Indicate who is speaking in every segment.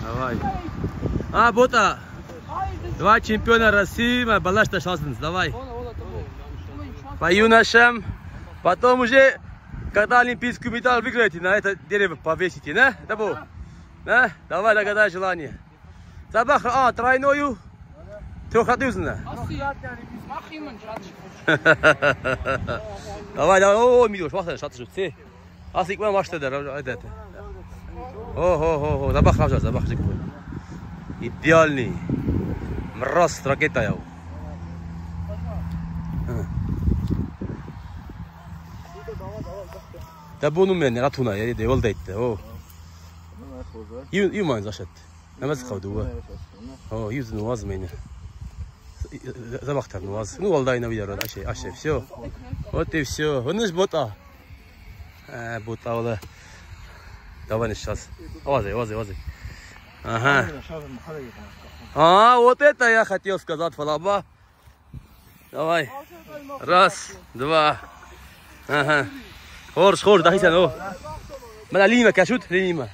Speaker 1: Давай. Бота. Два чемпиона России, балашта шансens, давай. По юношам. Потом уже, когда олимпийский медаль выиграете, на это дерево повесите, да? Да? Давай, догадай желание. Забах, тройную. Трехходюзно. Давай, Милош, вахта, шатши, все. Асик вам вашта, это. Забах, забах, идеальный. Мороз, ракета я. Да bunu men ratuna ya de yolda etti. Yuman zaşet. Namaz kıldı o. Yüzünü vaz mıydı? Забахтар ваз. Ну волдайна видео, аше, все. Вот и все. Он ж бота. Бота ола. Давай сейчас. Вази. Ага. Вот это я хотел сказать, Фалаба. Давай. Раз, два. Ага. Хорш, дахи о. Мана лима кашут, лима.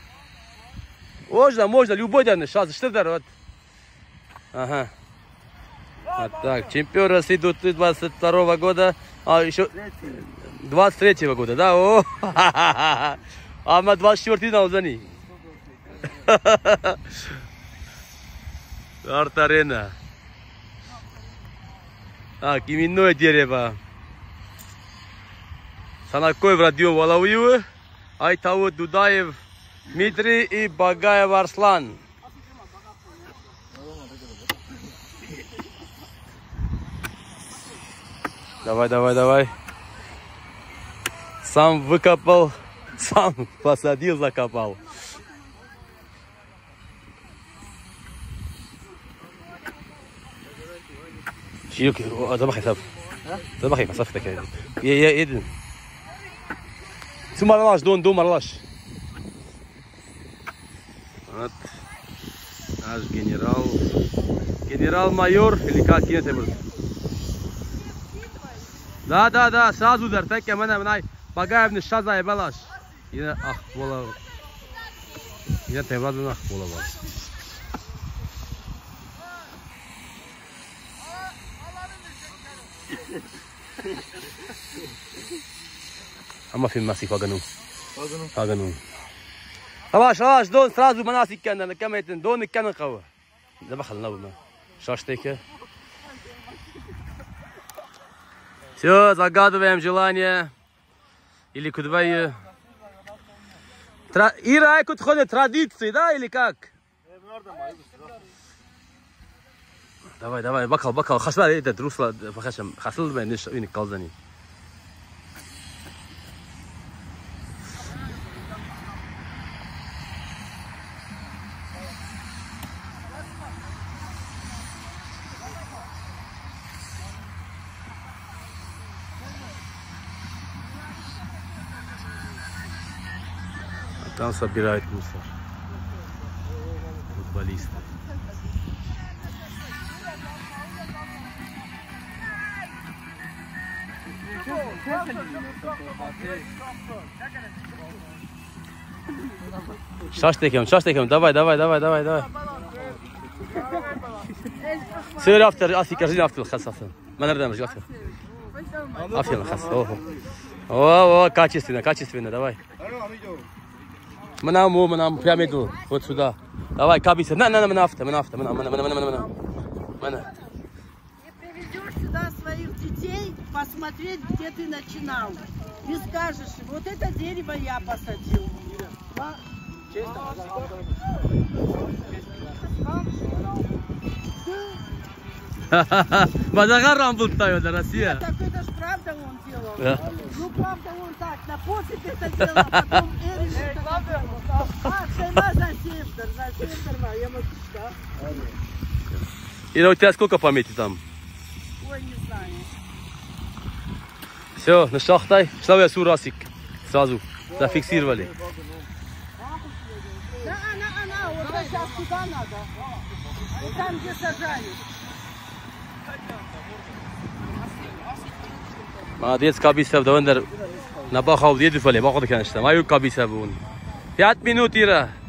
Speaker 1: Можно, любой день, сейчас, что дарот. Ага. Вот так, чемпион России 2022 года, еще 23 года, да? А мы 24 на Узани. Артарена. Так, именное дерево. Санакоев Родион Валауев, Айтауд Дудаев Дмитрий и Багаев Арслан. Давай. Сам выкопал, сам посадил, закопал. Забахай, Сав, такая. Я иду. Сумарлаш, дон марлаш. Вот наш генерал-майор, или как это будет? Да, сразу удар, так я мене Багаевны шаза и балаш. Yine bola. Yine Tevrad'ın bola var. Ama film masif Haganum. Avaş, don сразу манасик kendine, kemetin, don kendine kavga. Забахал на ума. Шаштеке. Все, загадываем желание. Или кудвай. Ира, куда ходят традиции, да, или как? Давай, бакал. Хасла, это русла, хасл бы не колзани. Там собирают мусор. Футболисты. Şaştekem. Давай. Söyle after asik arjin after khasafın. Ben nereden arjin after? After khas. Качественно, давай. Манам, прямо иду, вот сюда. Давай, кабиса. На, авто.
Speaker 2: Не приведешь сюда своих детей посмотреть, где ты начинал. И скажешь, вот это дерево я посадил.
Speaker 1: Базагар рамбут тает, Россия.
Speaker 2: Так это ж правда он делал. Ну правда он так, на посыпь это делал, а потом
Speaker 1: И у тебя сколько памяти там?
Speaker 2: Ой, не знаю.
Speaker 1: Все, на шахтай. Славя Сурасик. Сразу зафиксировали.
Speaker 2: Да, она, вот сейчас туда надо. Вот там, где сажали.
Speaker 1: Молодец, Кабисов, да, на Бахау, еду фале, Бахау, конечно. Мою Кабисов, 5 минут, Ира.